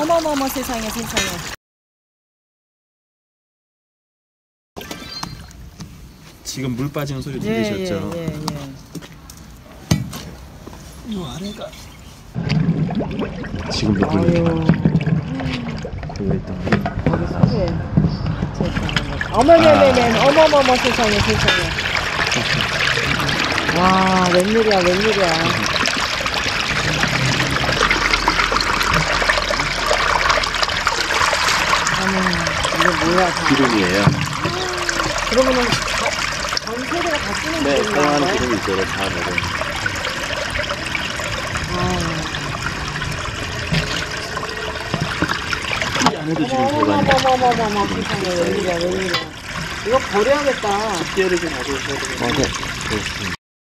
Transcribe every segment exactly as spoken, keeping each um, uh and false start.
어머머머 세상에 세상에. 지금 물 빠지는 소리 들리셨죠? 예, 예, 예, 예. 이 아래가 지금 몇 분이에요? 고여 있던 거. 여기 속에. 어머네네네. 어머머머 세상에 세상에. 와 웬일이야 웬일이야. 어머 이게 뭐야 다. 기름이에요. 그러면은 전 세대가 다 쓰는 네, 기름인가요? 사용하는 기름이 있어요. 다 먹어요. 이 안에도 지금 들어가는 어머머머머머 세상에 웬일이야 웬일이야. 이거 버려야겠다. 집게를 좀 가져오셔야 되겠네요. 네, 그렇습니다.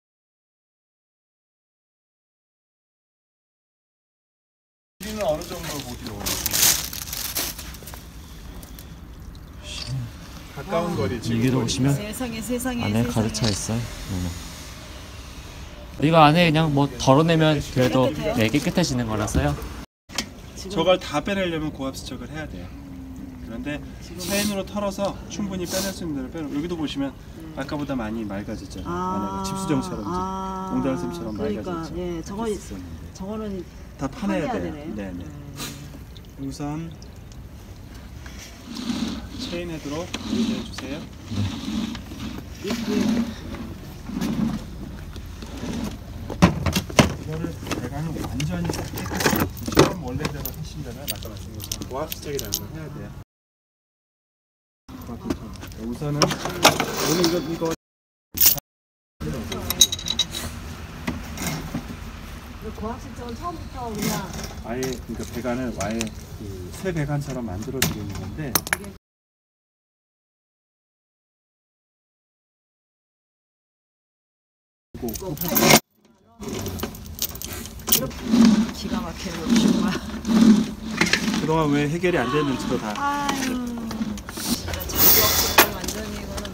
여기는 어느 정도 보기로 가까운 아. 거리 지금 여기로 오시면 세상에 세상에 안에 세상에. 가득 차 있어요. 음. 이거 안에 그냥 뭐 덜어내면 그래도 네, 깨끗해지는 거라서요. 저걸 다 빼내려면 고압 수척을 해야 돼요. 그런데 체인으로 털어서 충분히 빼낼 수 있는 대로 빼내. 여기도 보시면 아까보다 많이 맑아졌잖아요. 아, 만약에 집수정처럼 아, 옹달샘처럼 그러니까, 맑아졌죠. 예, 저거 있었는데. 저거는 다 파내야 돼요. 되네. 네네. 음. 우선 체인 헤드로 유지해 주세요. 이거를 배관을 완전히 깨끗이 처음 원래대로 하시려면 아까 말씀드린 것처럼 고압 수정이라는 걸 해야 돼요. 우선은 오늘 이거 이거 고압수정은 처음부터 그냥 아예 그러니까 배관을 아예 그새 배관처럼 만들어 드리는 건데. 그리고 기가 막히는 욕심과. 그동안 왜 해결이 안 됐는지도 다. 아유, 진짜 재미없으면 완전히 이거는.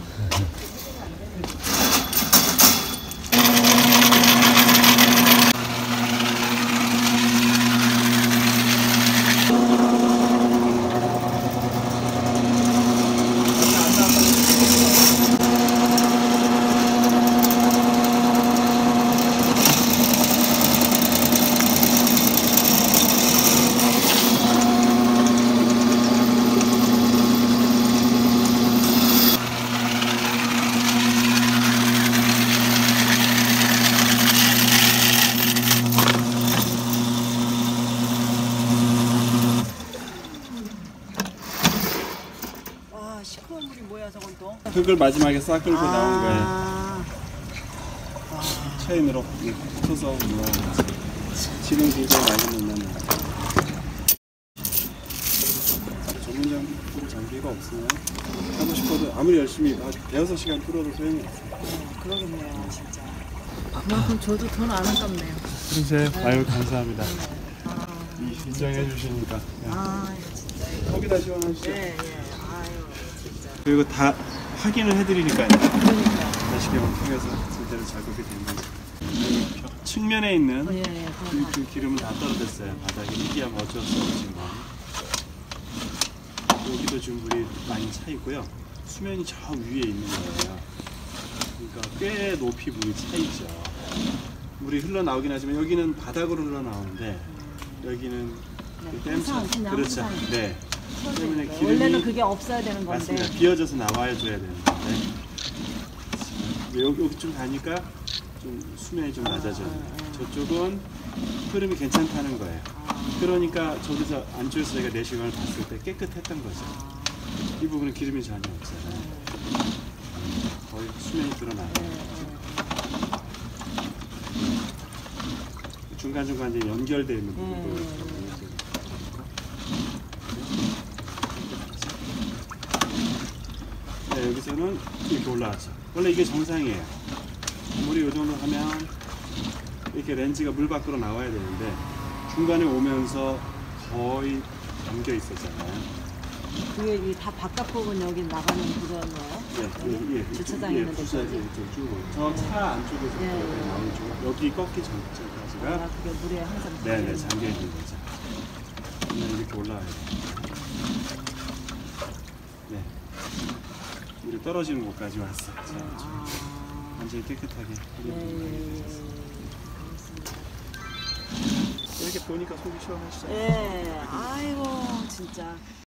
시커먼 물이 뭐야 저건 또? 흙을 마지막에 싹 끌고 아, 나온 거예요. 체인으로 붙여서 뭐 지금 굉장히 많이 넣는 전문 장비, 장비가 없으면 하고 싶어도 아무리 열심히 한 대여섯 시간 끌어도 소용이 없어요. 어, 그러겠네요 진짜. 그만큼 저도 돈 안 아깝네요. 그러세요? 아유 감사합니다. 아, 이 인정해 주시니까. 아 진짜. 거기다 시원하시죠? 예, 예. 아유 진짜. 그리고 다 확인을 해드리니까요. 그러니까. 내시경을 통해서 제대로 작업이 되는지. 측면에 있는 어, 예, 예. 그, 그 기름은 다 떨어졌어요. 바닥에 이기하면 어쩔 수 없지만 여기도 지금 물이 많이 차 있고요. 수면이 저 위에 있는 거예요. 그러니까 꽤 높이 물이 차 있죠. 물이 흘러나오긴 하지만 여기는 바닥으로 흘러나오는데 여기는 그 댐차. 그렇죠. 네. 때문에 기름이 원래는 그게 없어야 되는 건데. 맞습니다. 비어져서 나와야 줘야 되는데 여기, 여기 좀 가니까 좀 수면이 좀 낮아져요. 저쪽은 흐름이 괜찮다는 거예요. 그러니까 저기서 안쪽에서 저희가 내시경을 봤을 때 깨끗했던 거죠. 이 부분은 기름이 전혀 없잖아요. 거의 수면이 드러나요. 중간중간 이제 연결되어 있는 부분도 네, 여기서는 이렇게 올라왔죠. 원래 이게 정상이에요. 물이 이 정도 하면 이렇게 렌즈가 물 밖으로 나와야 되는데 중간에 오면서 거의 잠겨 있었잖아요. 그게 이 다 바깥 부분 여기 나가는 그거예요? 네, 예, 예, 주차장 예, 있는 주차장 데까지? 이쪽 쭉 저 차 안쪽에서 예, 예. 나오는 쪽 여기 꺾기 전까지가 아, 그게 물에 항상 네네 잠겨 있는 거죠. 그러면 이렇게 올라와야 돼요. 네. 물이 떨어지는 곳까지 왔어요. 자, 아, 완전히 깨끗하게 네, 끓여보는 알겠습니다. 이렇게 보니까 속이 시원하시죠? 예, 아이고 진짜.